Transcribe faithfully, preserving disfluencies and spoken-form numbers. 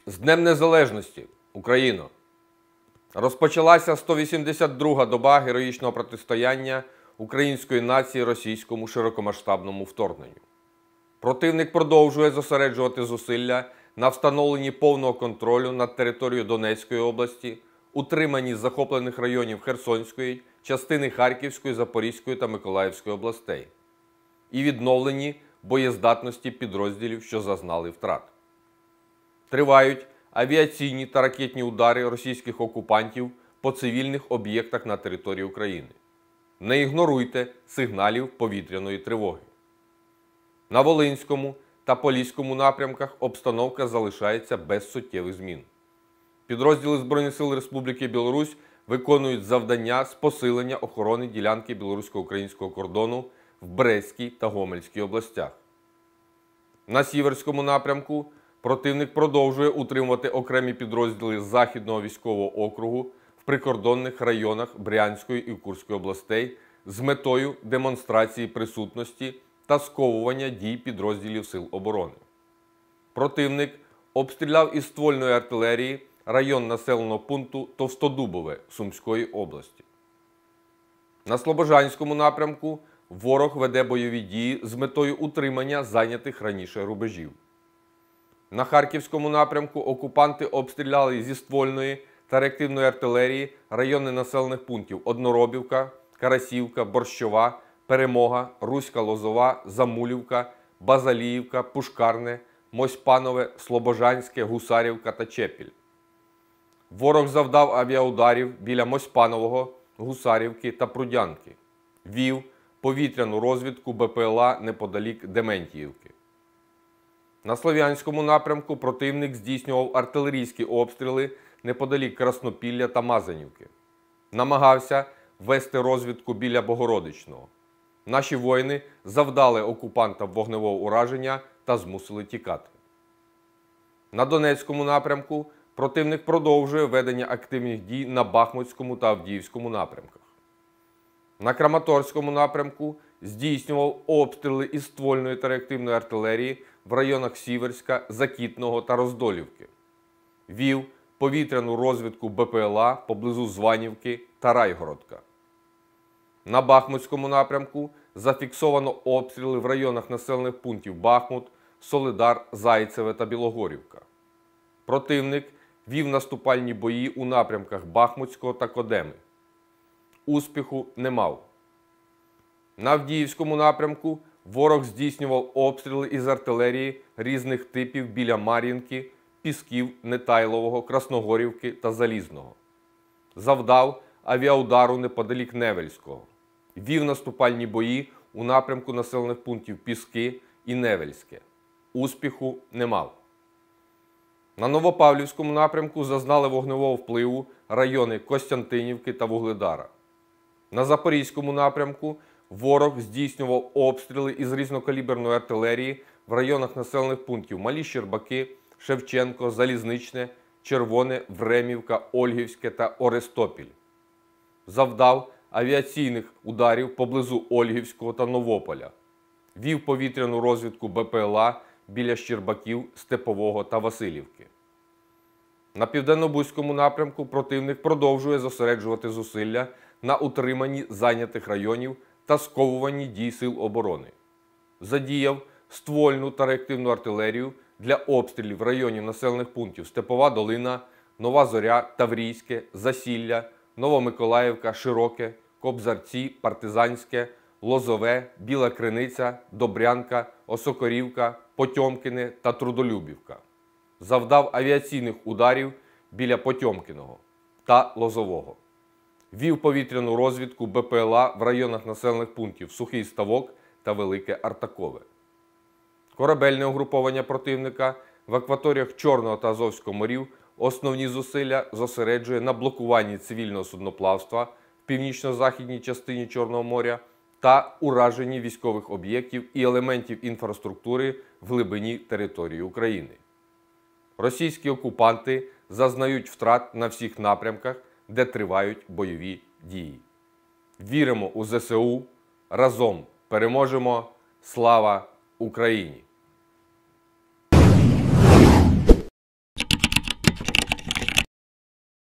З Днем Незалежності, Україно! Розпочалася сто вісімдесят друга доба героїчного протистояння української нації російському широкомасштабному вторгненню. Противник продовжує зосереджувати зусилля на встановленні повного контролю над територією Донецької області, утриманні захоплених районів Херсонської, частини Харківської, Запорізької та Миколаївської областей і відновленні боєздатності підрозділів, що зазнали втрат. Тривають авіаційні та ракетні удари російських окупантів по цивільних об'єктах на території України. Не ігноруйте сигналів повітряної тривоги. На Волинському та Поліському напрямках обстановка залишається без суттєвих змін. Підрозділи Збройних сил Республіки Білорусь виконують завдання з посилення охорони ділянки білорусько-українського кордону в Брестській та Гомельській областях. На Сіверському напрямку противник продовжує утримувати окремі підрозділи Західного військового округу в прикордонних районах Брянської і Курської областей з метою демонстрації присутності та сковування дій підрозділів Сил оборони. Противник обстріляв із ствольної артилерії район населеного пункту Товстодубове Сумської області. На Слобожанському напрямку ворог веде бойові дії з метою утримання зайнятих раніше рубежів. На Харківському напрямку окупанти обстріляли зі ствольної та реактивної артилерії райони населених пунктів Одноробівка, Карасівка, Борщова, Перемога, Руська Лозова, Замулівка, Базаліївка, Пушкарне, Мосьпанове, Слобожанське, Гусарівка та Чепіль. Ворог завдав авіаударів біля Мосьпанового, Гусарівки та Прудянки. Вів повітряну розвідку БПЛА неподалік Дементіївки. На Слов'янському напрямку противник здійснював артилерійські обстріли неподалік Краснопілля та Мазанівки. Намагався вести розвідку біля Богородичного. Наші воїни завдали окупантам вогневого ураження та змусили тікати. На Донецькому напрямку противник продовжує ведення активних дій на Бахмутському та Авдіївському напрямках. На Краматорському напрямку здійснював обстріли із ствольної та реактивної артилерії в районах Сіверська, Закітного та Роздолівки. Вів повітряну розвідку БПЛА поблизу Званівки та Райгородка. На Бахмутському напрямку зафіксовано обстріли в районах населених пунктів Бахмут, Солидар, Зайцеве та Білогорівка. Противник вів наступальні бої у напрямках Бахмутського та Кодеми. Успіху не мав. На Авдіївському напрямку ворог здійснював обстріли із артилерії різних типів біля Мар'їнки, Пісків, Нетайлового, Красногорівки та Залізного. Завдав авіаудару неподалік Невельського. Вів наступальні бої у напрямку населених пунктів Піски і Невельське. Успіху не мав. На Новопавлівському напрямку зазнали вогневого впливу райони Костянтинівки та Вугледара. На Запорізькому напрямку ворог здійснював обстріли із різнокаліберної артилерії в районах населених пунктів Малі Щербаки, Шевченко, Залізничне, Червоне, Времівка, Ольгівське та Орестопіль. Завдав авіаційних ударів поблизу Ольгівського та Новополя. Вів повітряну розвідку БПЛА біля Щербаків, Степового та Василівки. На Південно-Бузькому напрямку противник продовжує зосереджувати зусилля на утриманні зайнятих районів та сковуванні дій Сил оборони. Задіяв ствольну та реактивну артилерію для обстрілів районів населених пунктів Степова Долина, Нова Зоря, Таврійське, Засілля, Новомиколаївка, Широке, Кобзарці, Партизанське, Лозове, Біла Криниця, Добрянка, Осокорівка, Потьомкине та Трудолюбівка. Завдав авіаційних ударів біля Потьомкиного та Лозового. Вів повітряну розвідку БПЛА в районах населених пунктів Сухий Ставок та Велике Артакове. Корабельне угруповання противника в акваторіях Чорного та Азовського морів основні зусилля зосереджує на блокуванні цивільного судноплавства в північно-західній частині Чорного моря та ураженні військових об'єктів і елементів інфраструктури в глибині території України. Російські окупанти зазнають втрат на всіх напрямках, де тривають бойові дії. Віримо у ЗСУ, разом переможемо! Слава Україні!